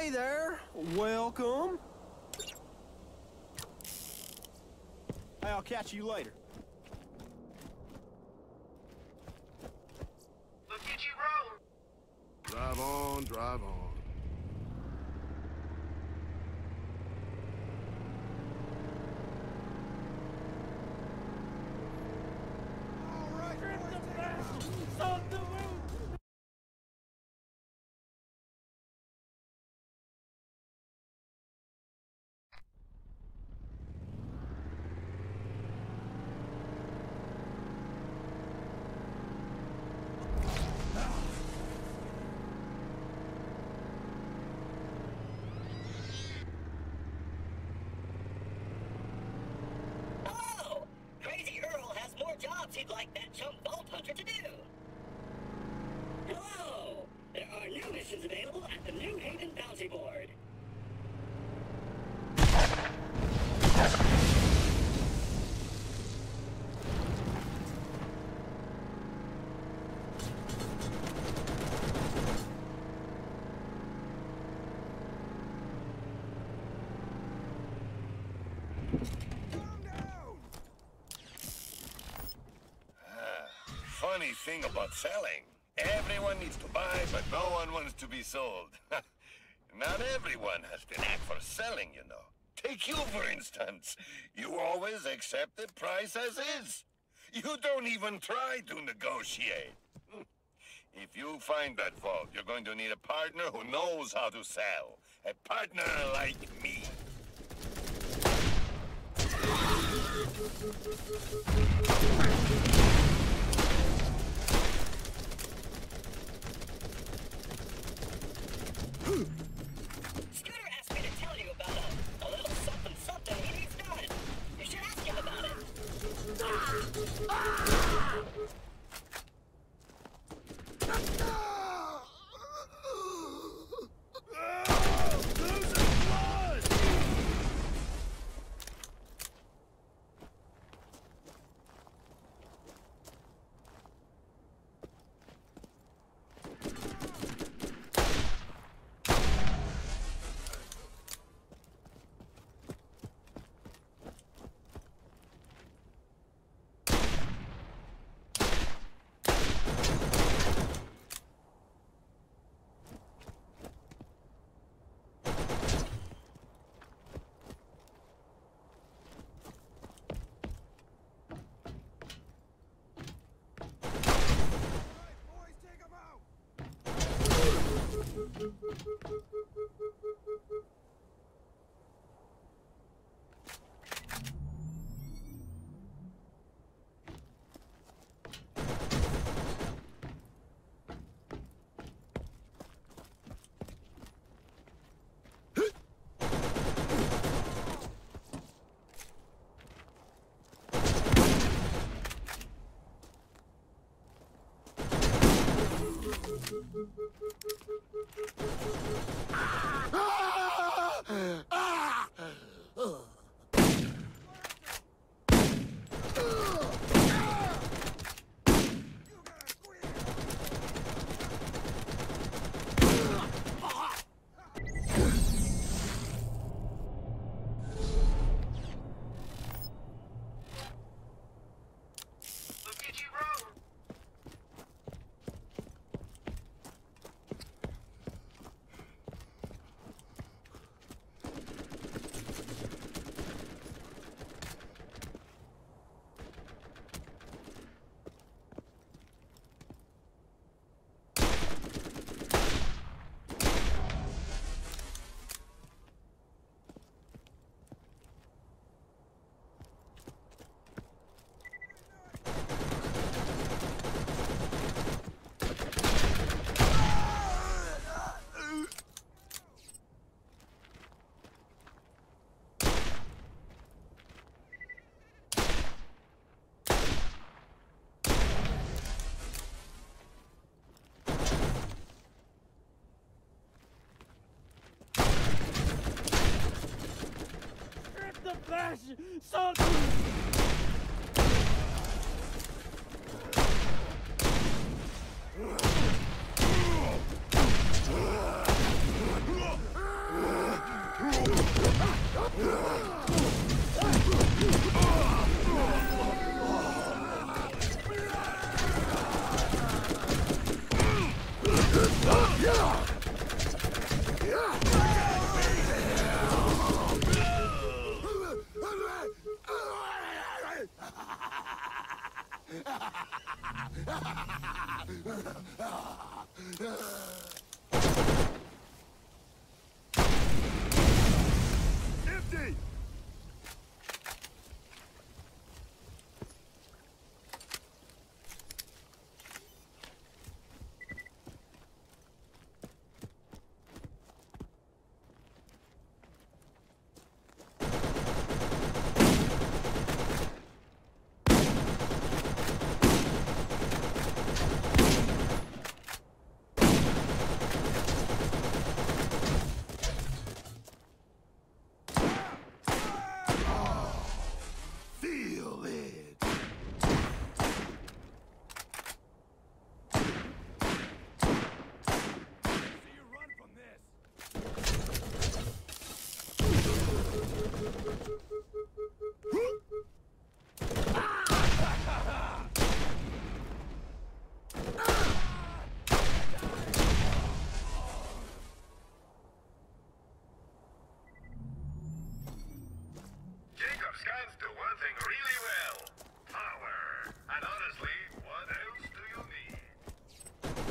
Hey there, welcome. Hey, I'll catch you later. Look at you roll. Drive on, drive on. Hello! Crazy Earl has more jobs he'd like that chump Vault Hunter to do. Hello! There are new missions available at the New Haven Bounty Board. Funny thing about selling. Everyone needs to buy, but no one wants to be sold. Not everyone has the knack for selling, you know. Take you, for instance. You always accept the price as is. You don't even try to negotiate. If you find that vault, you're going to need a partner who knows how to sell. A partner like me. Scooter asked me to tell you about a little something he needs done. You should ask him about it. Empty! Feel it. See you run from this. Jacob scans do one thing really well. Power. And honestly, what else do you need?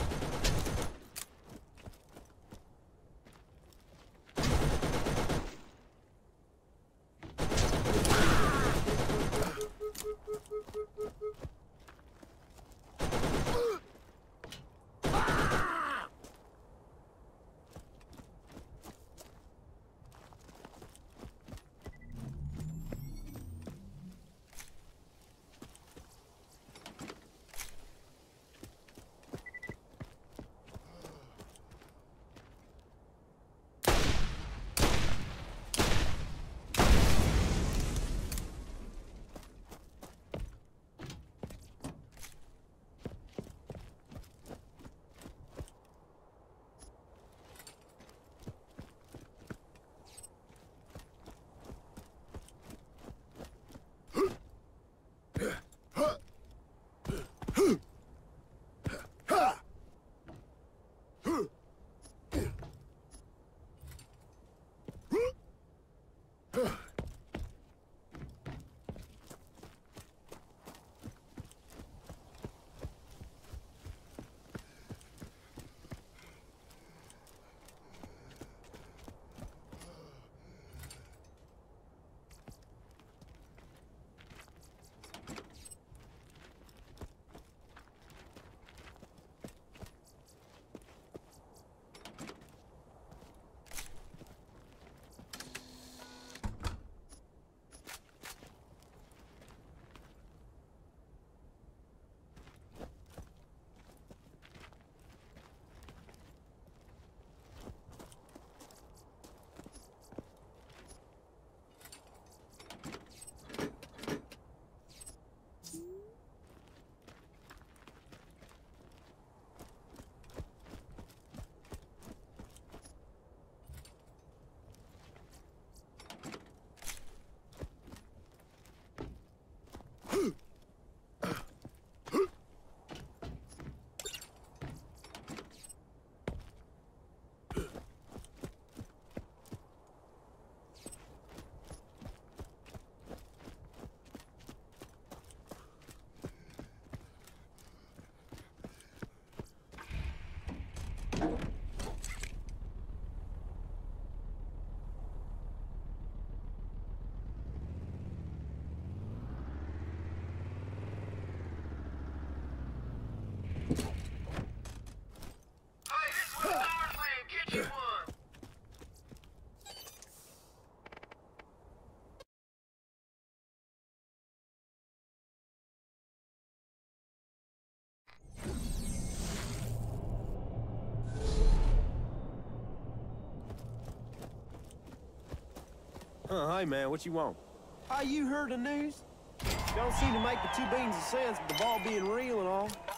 Hey man, what you want? You heard the news? Don't seem to make the two beans of sense with the ball being real and all.